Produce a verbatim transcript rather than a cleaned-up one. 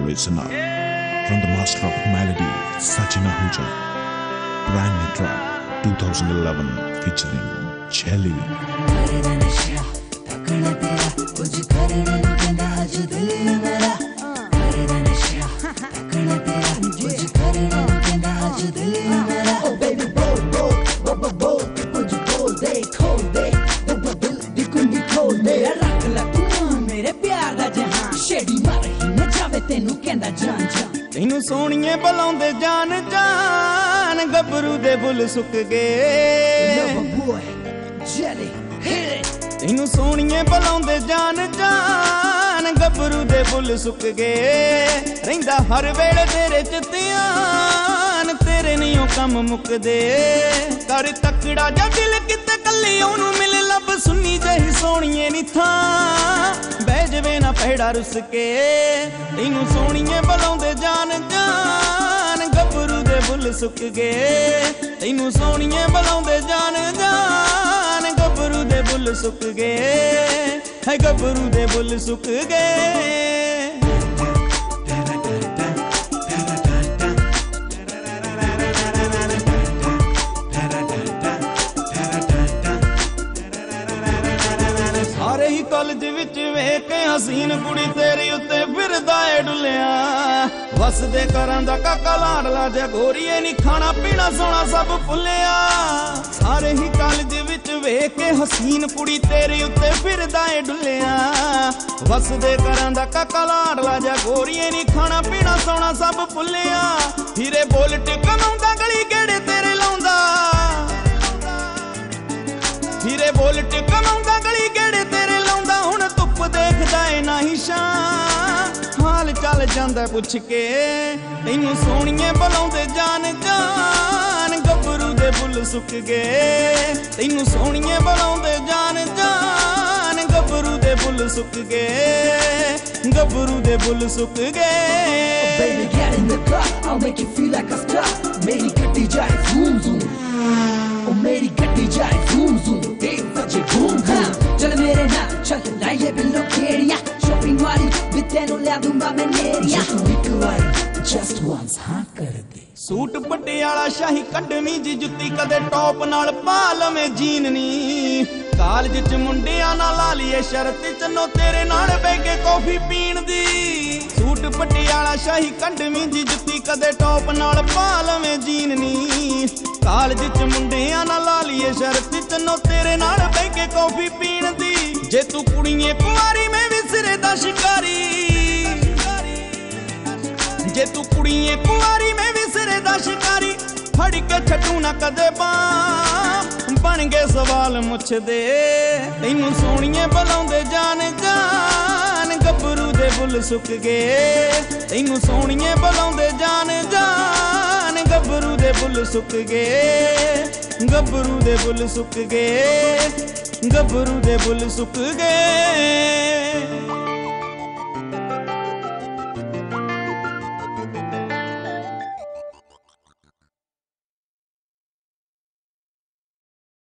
listen up. From the master of melody, Sachin Ahuja. Brand new track, twenty eleven, featuring Chelly. Oh baby boल बोल बाबा बोल कुछ बोल दे खोल दे बाबा दिल दी कुंडी खोल दे रख ला तू मेरे प्यार दा जहां छेड़ी मार ही न जावे तेनू कहंदा जान जान तैनू सोहणीए बुलाउंदे जान जान गबरू दे बुल सुक गए Lover boy Jelly hit it तैनू सोहणीए बुलाउंदे जान जान गबरू दे बुल सुक गए रहिंदा हर वेले तेरे च ध्यान तेरे नहीं ओ कम मुकदे कर तकड़ा जा दिल किते कल्ली ओनू मिल लब सुन्नी जही सोहणीए नी थां बह जवे ना पैड़ा रुस के तैनू सोहणीए बुलाउंदे जान जान गबरू दे बुल सुक गए तैनू सोहणीए बुलाउंदे जान जान गबरू दे बुल सुक गए है गबरू दे बुल सुक गए सारे ही कॉलेज विच वेख के हसीन कुड़ी तेरे उत्ते फिरदा ए डुलिया वसदे घरां दा काका लाडला जे गोरीए नी खाना पीना सोना सब भुलिया सारे ही कॉलेज विच वेख के हसीन कुड़ी तेरे उत्ते फिरदा ए डुलिया वसदे घरां दा काका लाडला जे गोरीए नी खाना पीना सोना सब भुलिया हीरे बोल टिकमाउंदा गली गेड़े तेरे लाउंदा हीरे बोल टिकमाउंदा गली गेड़े तेरे लाउंदा हुण धुप देखदा ए नाही शां हाल चल जांदा पुछ के तैनू सोहणीए बुलाउंदे जान जान गबरू दे बुल सुक गए तैनू सोहणीए बुलाउंदे जान जान गबरू दे बुल सुक गए गबरू दे बुल सुक गए Baby get in the car I'll make you feel like a star मेरी गड्डी जाए zoom zoom ओ मेरी गड्डी जाए zoom zoom तेज बजे boom boom चल मेरे नाल चल लाइए बिल्लो खेड़िया शॉपिंग वाली भी तेनू ले दूंगा मैं नेरिया just एक बार just once हाँ कर दे सूट पटियाला शाही कड्डनी जी जुत्ती कदे टॉप नाल पा लवें जीन नी कालज च मुंडियां नाल ला लीए शर्त चनो तेरे नाल बह के कॉफी पीण दी सूट पटियाला शाही कड्डनी जी जुत्ती कदे टॉप नाल पा लवें जीन नी कालज च मुंडियां नाल ला लीए शर्त चनो तेरे नाल बह के कॉफी पीण दी जे तू कुड़ीए कुंवारी मैं भी सिरे दा शिकारी जे तू कुड़ीए कुंवारी मैं भी सिरे दा शिकारी फड़ के छड्डू ना कदे बां बन गए सवाल मुछ दे तैनू सोहणीए बुलाउंदे जान जान गबरू दे बुल सुक गए तैनू सोहणीए बुलाउंदे जान जान गबरू दे बुल सुक गए गबरू दे बुल सुक गए गबरू दे बुल सुक गए